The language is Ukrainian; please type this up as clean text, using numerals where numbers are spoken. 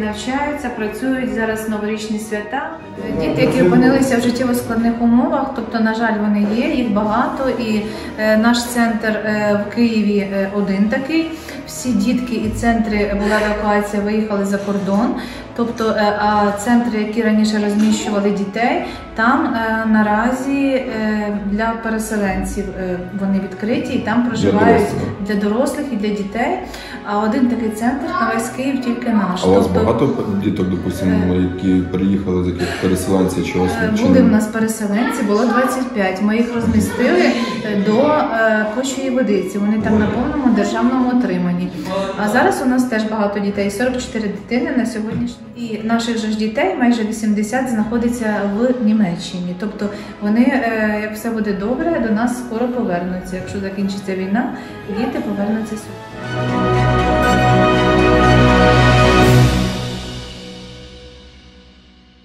навчаються, працюють зараз новорічні свята. Діти, які опинилися в життєво складних умовах, тобто, на жаль, вони є, їх багато, і наш центр в Києві один такий. Всі дітки і центри, була евакуація, виїхали за кордон. Тобто, а центри, які раніше розміщували дітей, там наразі для переселенців вони відкриті і там проживають для дорослих і для дітей. А один такий центр на весь Київ тільки наш. А у вас багато діток, допустимо, які переїхали з яких переселенців чи ось? Були в нас переселенці, було 25. Ми їх розмістили до Кочої Водиці. Вони там на повному державному отриманні. А зараз у нас теж багато дітей, 44 дитини на сьогоднішній. І наших же ж дітей майже 80 знаходиться в Німеччині. Тобто вони, як все буде добре, до нас скоро повернуться. Якщо закінчиться війна, діти повернуться сюди.